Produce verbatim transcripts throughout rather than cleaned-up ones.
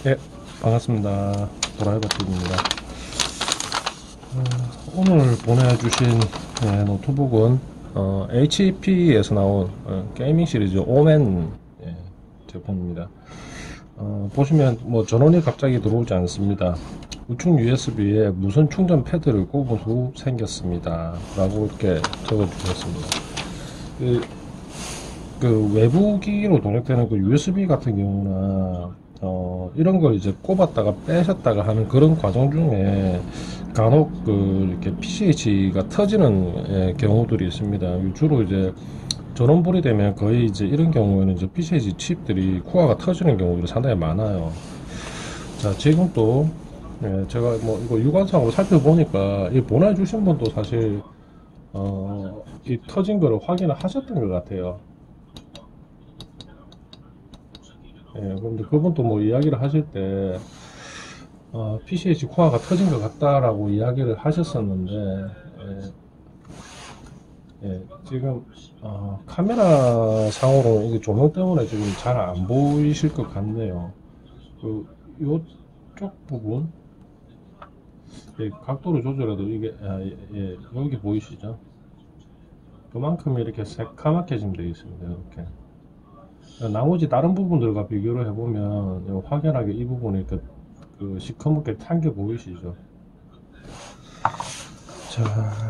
네, 반갑습니다. 도라이버TV입니다. 어, 오늘 보내주신 네, 노트북은 어, 에이치피에서 나온 어, 게이밍 시리즈 오멘 예, 제품입니다. 어, 보시면 뭐 전원이 갑자기 들어오지 않습니다. 우측 유에스비에 무선 충전 패드를 꼽은 후 생겼습니다 라고 이렇게 적어 주셨습니다. 그, 그 외부 기기로 동력되는 그 유에스비 같은 경우나 어, 이런 걸 이제 꼽았다가 빼셨다가 하는 그런 과정 중에 간혹 그 이렇게 피씨에이치가 터지는 예, 경우들이 있습니다. 주로 이제 전원불이 되면 거의 이제 이런 경우에는 이제 피씨에이치 칩들이 코어가 터지는 경우들이 상당히 많아요. 자, 지금 또 예, 제가 뭐 이거 육안상으로 살펴보니까 이 보내주신 분도 사실 어, 이 터진 거를 확인을 하셨던 것 같아요. 예, 근데 그분도 뭐 이야기를 하실 때 어, 피씨에이치 코어가 터진 것 같다라고 이야기를 하셨었는데 예, 예, 지금 어, 카메라 상으로 이게 조명 때문에 지금 잘 안 보이실 것 같네요. 그 요쪽 부분 예, 각도를 조절해도 이게 아, 예, 예, 여기 보이시죠? 그만큼 이렇게 새카맣게 지금 되어 있습니다. 이렇게 나머지 다른 부분들과 비교를 해보면 확연하게 이 부분이 그, 그 시커멓게 탄 게 보이시죠? 자,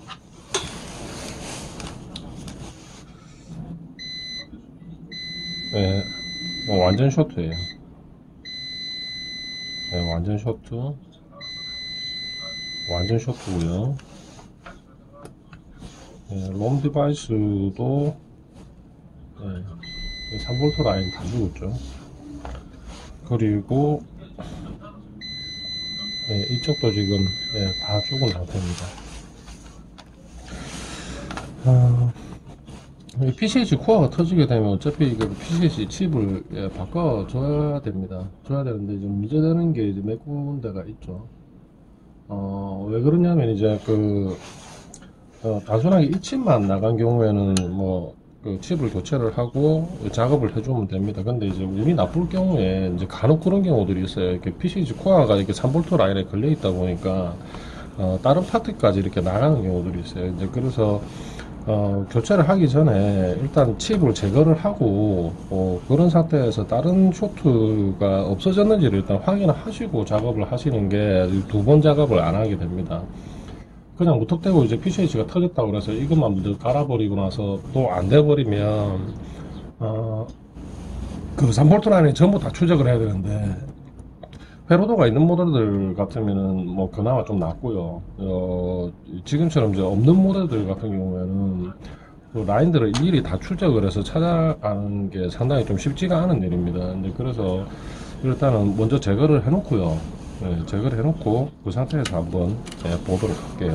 네, 어, 완전 쇼트예요. 네, 완전 쇼트, 완전 쇼트고요. 네, 롬 디바이스도 네, 삼 볼트 라인 다 죽었죠. 그리고 네, 이쪽도 지금 네, 다 죽은 상태입니다. 어, 피씨에이치 코어가 터지게 되면 어차피 이거 피씨에이치 칩을 예, 바꿔줘야 됩니다. 줘야 되는데 좀 문제되는 게 이제 몇 군데가 있죠. 어, 왜 그러냐면 이제 그 어, 단순하게 이 칩만 나간 경우에는 뭐 그 칩을 교체를 하고 작업을 해주면 됩니다. 근데 이제 운이 나쁠 경우에 이제 간혹 그런 경우들이 있어요. 이렇게 피씨에이치 코어가 이렇게 삼 볼트 라인에 걸려 있다 보니까 어, 다른 파트까지 이렇게 나가는 경우들이 있어요. 이제 그래서 어, 교체를 하기 전에 일단 칩을 제거를 하고 어, 그런 상태에서 다른 쇼트가 없어졌는지를 일단 확인을 하시고 작업을 하시는 게 두 번 작업을 안 하게 됩니다. 그냥 무턱대고 이제 피씨에이치가 터졌다고 해서 이것만 먼저 갈아버리고 나서 또 안 돼버리면 어, 그 삼 볼트 라인이 전부 다 추적을 해야 되는데 회로도가 있는 모델들 같으면은 뭐 그나마 좀 낫고요. 어, 지금처럼 이제 없는 모델들 같은 경우에는 그 라인들을 일일이 다 출적을 해서 찾아가는 게 상당히 좀 쉽지가 않은 일입니다. 근데 그래서 일단은 먼저 제거를 해놓고요. 네, 제거를 해놓고 그 상태에서 한번 네, 보도록 할게요.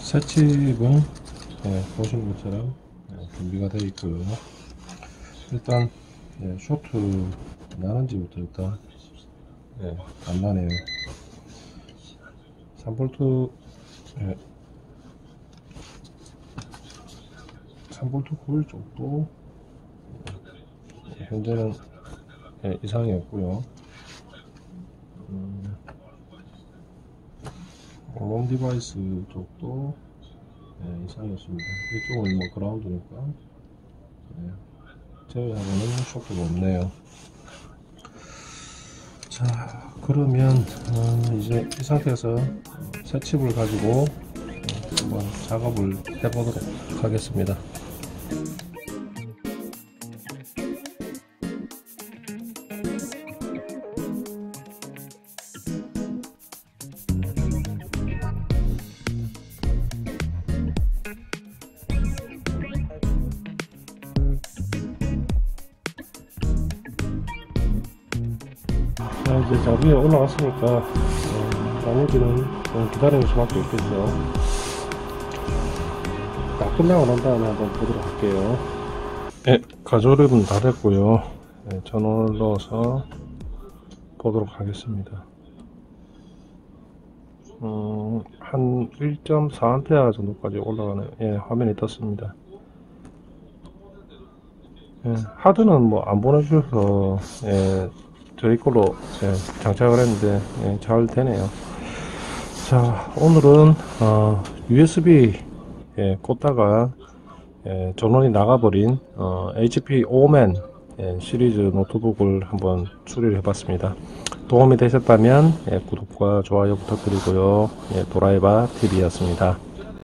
새 칩은 예, 보시는 것처럼 예, 준비가 되어 있고요. 일단 예, 쇼트 나는지부터 일단 예, 안 나네요. 삼 볼트 예, 삼 볼트 구일 쪽도 예, 현재는 예, 이상이 없고요. 음, 롱 디바이스 쪽도 예, 이상이 없습니다. 이쪽은 뭐 그라운드니까 예, 제외하고는 쇼크가 없네요. 자, 그러면 어, 이제 이 상태에서 새 칩을 가지고 한번 작업을 해보도록 하겠습니다. 자, 이제 자리에 올라갔으니까 어, 나머지는 좀 기다리는 수밖에 없겠죠. 다 끝나고 난 다음에 한번 보도록 할게요. 네, 가조립은 다 됐고요. 네, 전원을 넣어서 보도록 하겠습니다. 음, 한 일 점 사 암페어 정도까지 올라가는 예, 화면이 떴습니다. 예, 하드는 뭐 안 보내주셔서 예, 저희 걸로 예, 장착을 했는데 예, 잘 되네요. 자, 오늘은 어, 유에스비 예, 꽂다가 예, 전원이 나가버린 어, 에이치피 오맨 예, 시리즈 노트북을 한번 수리를 해봤습니다. 도움이 되셨다면 예, 구독과 좋아요 부탁드리고요. 예, 도라이바 티비였습니다.